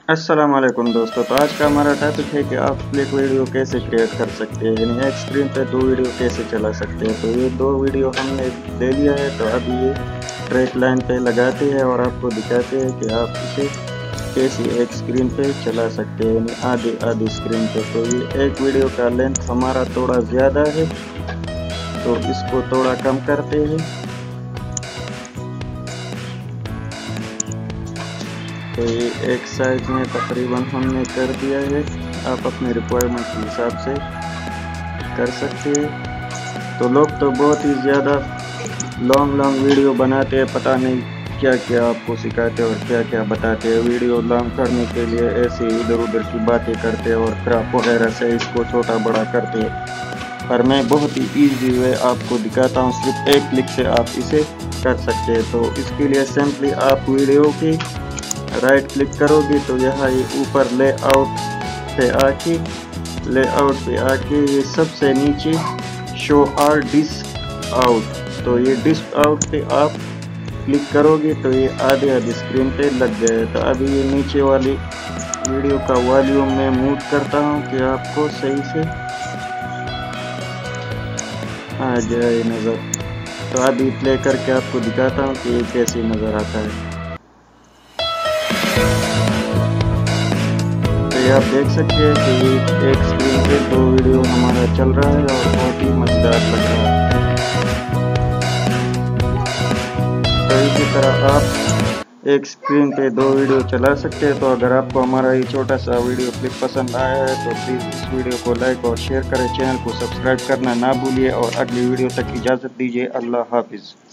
अस्सलाम वालेकुम दोस्तों। तो आज का हमारा टॉपिक है कि आप स्प्लिट वीडियो कैसे क्रिएट कर सकते हैं, यानी एक स्क्रीन पे दो वीडियो कैसे चला सकते हैं। तो ये दो वीडियो हमने ले लिया है, तो अभी ये ट्रैक लाइन पे लगाते हैं और आपको दिखाते हैं कि आप इसे कैसे एक स्क्रीन पे चला सकते हैं, यानी आधी आधी स्क्रीन पे। तो ये एक वीडियो का लेंथ हमारा थोड़ा ज़्यादा है, तो इसको थोड़ा कम करते हैं। तो ये एक साइज में तकरीबन हमने कर दिया है, आप अपने रिक्वायरमेंट के हिसाब से कर सकते हैं। तो लोग तो बहुत ही ज़्यादा लॉन्ग वीडियो बनाते हैं, पता नहीं क्या क्या आपको सिखाते हैं और क्या क्या बताते हैं। वीडियो लॉन्ग करने के लिए ऐसे इधर उधर की बातें करते हैं और क्रॉप वगैरह से इसको छोटा बड़ा करते हैं, पर मैं बहुत ही ईजी वे आपको दिखाता हूँ, सिर्फ एक क्लिक से आप इसे कर सकते हैं। तो इसके लिए सिंपली आप वीडियो की राइट क्लिक करोगे तो यहाँ ये ऊपर लेआउट पे आके ये सबसे नीचे शो आर डिस्क आउट, तो ये डिस्क आउट पे आप क्लिक करोगे तो ये आधे स्क्रीन पे लग गए। तो अभी ये नीचे वाली वीडियो का वॉल्यूम में मूव करता हूँ कि आपको सही से आ जाए नज़र। तो अभी प्ले करके आपको दिखाता हूँ कि ये कैसे नज़र आता है। तो ये आप देख सकते हैं कि ये एक स्क्रीन पे दो वीडियो हमारा चल रहा है और बहुत ही मज़ेदार लग रहा है। तो इसी तरह आप एक स्क्रीन पे दो वीडियो चला सकते हैं। तो अगर आपको हमारा ये छोटा सा वीडियो क्लिप पसंद आया है तो प्लीज़ इस वीडियो को लाइक और शेयर करें, चैनल को सब्सक्राइब करना ना भूलिए और अगली वीडियो तक इजाज़त दीजिए। अल्लाह हाफिज़।